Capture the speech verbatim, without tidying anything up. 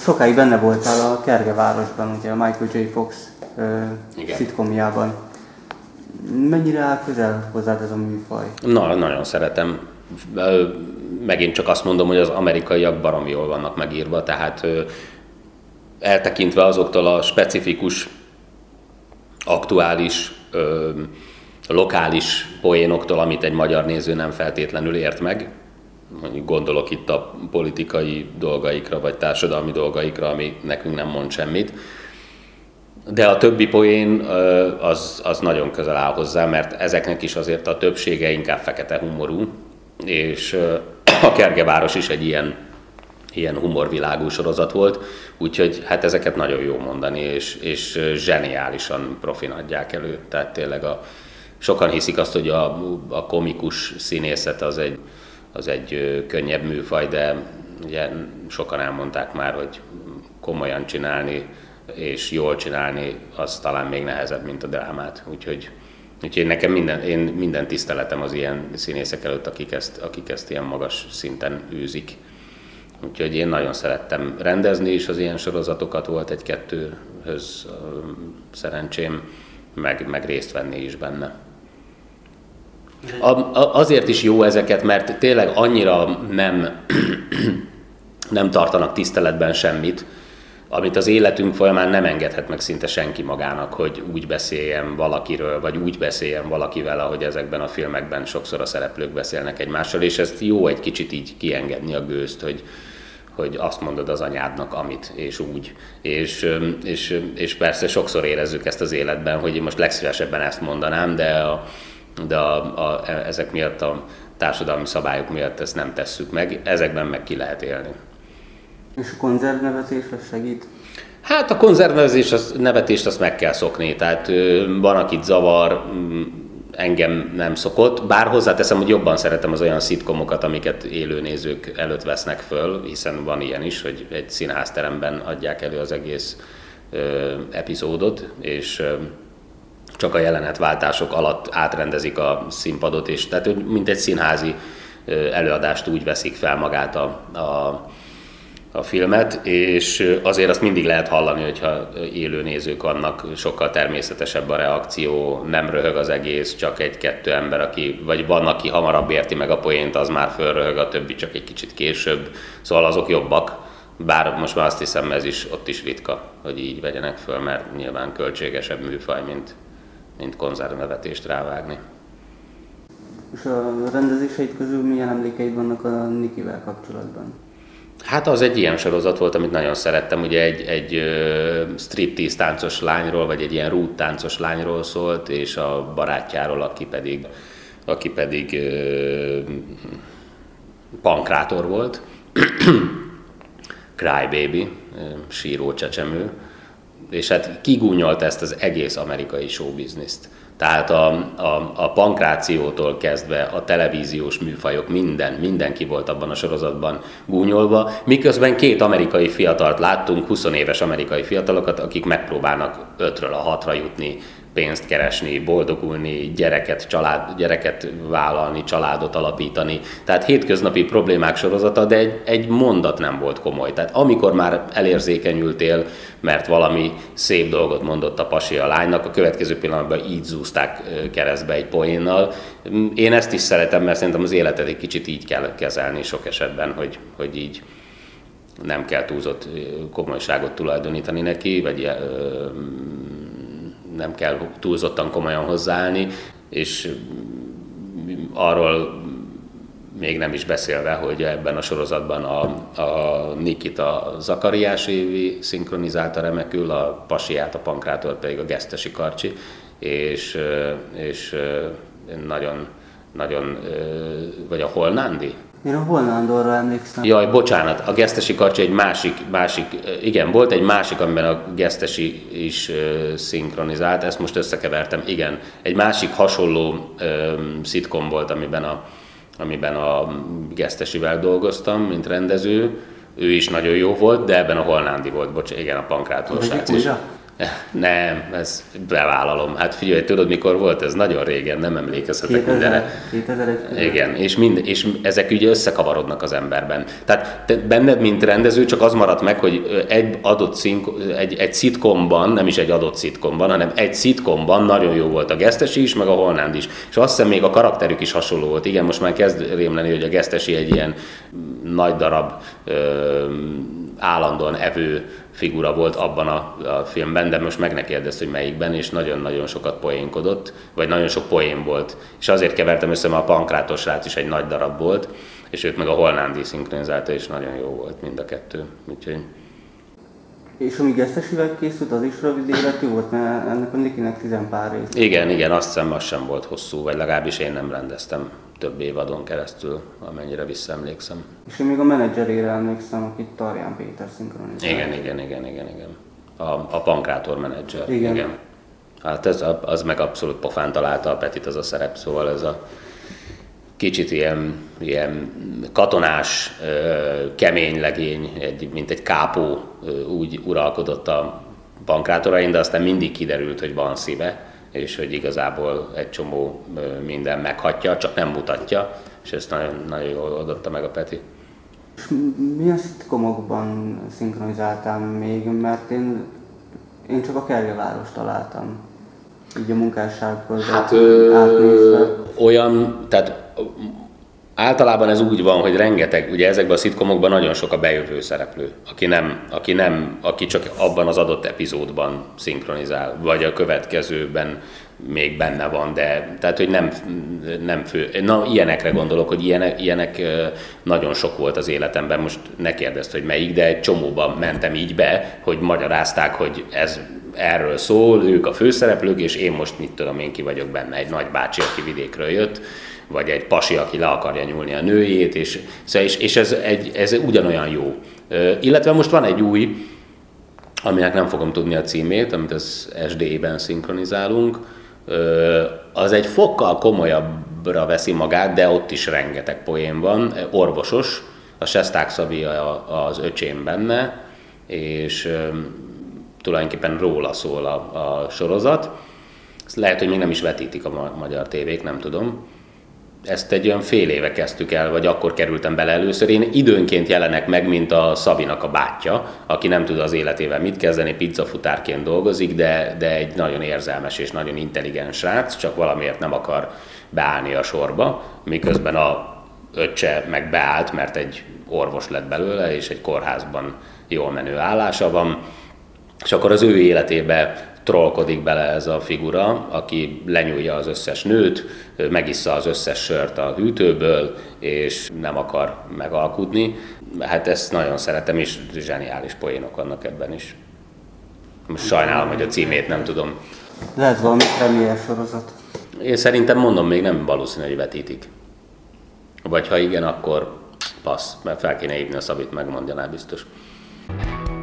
sokáig benne voltál a Kergevárosban, ugye a Michael J. Fox uh, szitkomjában. Mennyire áll közel hozzád ez a műfaj? Na, nagyon szeretem. Megint csak azt mondom, hogy az amerikaiak baromi jól vannak megírva, tehát eltekintve azoktól a specifikus, aktuális, lokális poénoktól, amit egy magyar néző nem feltétlenül ért meg, mondjuk gondolok itt a politikai dolgaikra, vagy társadalmi dolgaikra, ami nekünk nem mond semmit. De a többi poén az, az nagyon közel áll hozzá, mert ezeknek is azért a többsége inkább fekete humorú, és a Kergeváros is egy ilyen, ilyen humorvilágú sorozat volt, úgyhogy hát ezeket nagyon jó mondani, és, és zseniálisan profin adják elő. Tehát tényleg a, sokan hiszik azt, hogy a, a komikus színészet az egy, az egy könnyebb műfaj, de ugye sokan elmondták már, hogy komolyan csinálni és jól csinálni, az talán még nehezebb, mint a drámát. Úgyhogy, úgyhogy nekem minden, én minden tiszteletem az ilyen színészek előtt, akik ezt, akik ezt ilyen magas szinten űzik. Úgyhogy én nagyon szerettem rendezni is az ilyen sorozatokat, volt egy-kettőhöz szerencsém, meg, meg részt venni is benne. A, a, azért is jó ezeket, mert tényleg annyira nem, nem tartanak tiszteletben semmit, amit az életünk folyamán nem engedhet meg szinte senki magának, hogy úgy beszéljen valakiről, vagy úgy beszéljen valakivel, ahogy ezekben a filmekben sokszor a szereplők beszélnek egymással, és ezt jó egy kicsit így kiengedni a gőzt, hogy, hogy azt mondod az anyádnak, amit, és úgy. És, és, és persze sokszor érezzük ezt az életben, hogy én most legszívesebben ezt mondanám, de, a, de a, a, ezek miatt a társadalmi szabályok miatt ezt nem tesszük meg, ezekben meg ki lehet élni. És a konzervnevetés az segít? Hát a konzervnevezés, az, nevetést azt meg kell szokni, tehát van, akit zavar, engem nem szokott, bár hozzáteszem, hogy jobban szeretem az olyan szitkomokat, amiket élőnézők előtt vesznek föl, hiszen van ilyen is, hogy egy színházteremben adják elő az egész ö, epizódot, és ö, csak a jelenetváltások alatt átrendezik a színpadot, és tehát mint egy színházi ö, előadást úgy veszik fel magát a, a a filmet, és azért azt mindig lehet hallani, hogyha élő nézők vannak, sokkal természetesebb a reakció, nem röhög az egész, csak egy-kettő ember, aki, vagy van, aki hamarabb érti meg a poént, az már fölröhög, a többi csak egy kicsit később, szóval azok jobbak, bár most már azt hiszem, ez is ott is ritka, hogy így vegyenek föl, mert nyilván költségesebb műfaj, mint, mint konzervnevetést rávágni. És a rendezéseid közül milyen emlékeid vannak a Nikivel kapcsolatban? Hát az egy ilyen sorozat volt, amit nagyon szerettem, ugye egy, egy uh, striptease táncos lányról, vagy egy ilyen rút táncos lányról szólt, és a barátjáról, aki pedig, aki pedig uh, pankrátor volt, Crybaby, uh, síró csecsemő, és hát kigúnyolt ezt az egész amerikai showbizniszt. Tehát a, a, a pankrációtól kezdve a televíziós műfajok, minden, mindenki volt abban a sorozatban gúnyolva, miközben két amerikai fiatalt láttunk, húsz éves amerikai fiatalokat, akik megpróbálnak ötről a hatra jutni, pénzt keresni, boldogulni, gyereket, család, gyereket vállalni, családot alapítani. Tehát hétköznapi problémák sorozata, de egy, egy mondat nem volt komoly. Tehát amikor már elérzékenyültél, mert valami szép dolgot mondott a pasi a lánynak, a következő pillanatban így zúzták keresztbe egy poénnal. Én ezt is szeretem, mert szerintem az életet egy kicsit így kell kezelni sok esetben, hogy, hogy így nem kell túlzott komolyságot tulajdonítani neki, vagy nem kell túlzottan komolyan hozzáállni, és arról még nem is beszélve, hogy ebben a sorozatban a, a Nikit a Zakariás Évi szinkronizálta remekül, a pasiát, a pankrátort pedig a Gesztesi Karcsi, és, és nagyon, nagyon, vagy a Holnándi? Én a Holnándorra emlékszem. Jaj, bocsánat, a Gesztesi Karcsi egy másik, másik, igen, volt egy másik, amiben a Gesztesi is uh, szinkronizált, ezt most összekevertem, igen. Egy másik hasonló um, szitkom volt, amiben a, amiben a Gesztesivel dolgoztam, mint rendező. Ő is nagyon jó volt, de ebben a Holnándi volt, bocs, igen, a Pankrától srác is. Nem, ez bevállalom. Hát figyelj, tudod mikor volt ez? Nagyon régen, nem emlékezhetek mindenre. kétezer-egy Igen, és, mind, és ezek ugye összekavarodnak az emberben. Tehát te, benned, mint rendező, csak az maradt meg, hogy egy adott szink, egy, egy szitkomban, nem is egy adott szitkomban, hanem egy szitkomban nagyon jó volt a Gesztesi is, meg a Holnánd is. És azt hiszem még a karakterük is hasonló volt. Igen, most már kezd rémleni, hogy a Gesztesi egy ilyen nagy darab, ö, állandóan evő figura volt abban a, a filmben, de most meg ne kérdezd, hogy melyikben, és nagyon-nagyon sokat poénkodott, vagy nagyon sok poén volt. És azért kevertem össze, mert a Pankrátos srác is egy nagy darab volt, és őt meg a Holnándi szinkronizálta, és nagyon jó volt mind a kettő. Úgyhogy... És ami Gesztesivel készült, az is rövid életű volt, mert ennek a Nikinek tizenpár rész. Igen, igen, azt hiszem, az sem volt hosszú, vagy legalábbis én nem rendeztem több évadon keresztül, amennyire visszaemlékszem. És én még a menedzserére emlékszem, akit Tarján Péter szinkronizál. Igen, igen, igen, igen, igen. A, a Pankrátor menedzser. Igen. igen. Hát ez, az meg abszolút pofán találta a Petit, az a szerep, szóval ez a kicsit ilyen, ilyen katonás, kemény legény, egy, mint egy kápó úgy uralkodott a Pankrátorain, de aztán mindig kiderült, hogy van szíve, és hogy igazából egy csomó minden meghatja, csak nem mutatja, és ezt nagyon, nagyon jól oldotta meg a Peti. És milyen szitkomokban szinkronizáltál még, mert én, én csak a Kergevárost találtam, így a munkássághoz hát, átnézve. Ö, olyan, tehát általában ez úgy van, hogy rengeteg, ugye ezekben a szitkomokban nagyon sok a bejövő szereplő, aki nem, aki nem, aki csak abban az adott epizódban szinkronizál, vagy a következőben még benne van, de tehát, hogy nem, nem fő. Na, ilyenekre gondolok, hogy ilyenek, ilyenek nagyon sok volt az életemben, most ne kérdezd, hogy melyik, de egy csomóban mentem így be, hogy magyarázták, hogy ez erről szól, ők a főszereplők, és én most mit tudom, én ki vagyok benne, egy nagy bácsi, aki vidékről jött, vagy egy pasi, aki le akarja nyúlni a nőjét, és, és, és ez, egy, ez ugyanolyan jó. Illetve most van egy új, aminek nem fogom tudni a címét, amit az es dé é-ben szinkronizálunk, az egy fokkal komolyabbra veszi magát, de ott is rengeteg poén van, orvosos, a Sesták Szabi az öcsém benne, és tulajdonképpen róla szól a, a sorozat. Ezt lehet, hogy még nem is vetítik a magyar tévék, nem tudom. Ezt egy olyan fél éve kezdtük el, vagy akkor kerültem bele először. Én időnként jelenek meg, mint a Szabinak a bátyja, aki nem tud az életével mit kezdeni, pizzafutárként dolgozik, de, de egy nagyon érzelmes és nagyon intelligens srác, csak valamiért nem akar beállni a sorba, miközben a öccse meg beállt, mert egy orvos lett belőle, és egy kórházban jól menő állása van. És akkor az ő életébe trollkodik bele ez a figura, aki lenyúlja az összes nőt, megissza az összes sört a hűtőből, és nem akar megalkudni. Hát ezt nagyon szeretem, és zseniális poénok vannak ebben is. Most sajnálom, hogy a címét nem tudom. Lehet valami premier sorozat. Én szerintem mondom, még nem valószínű, hogy vetítik. Vagy ha igen, akkor passz, mert fel kéne hívni a Szabit, megmondjaná biztos.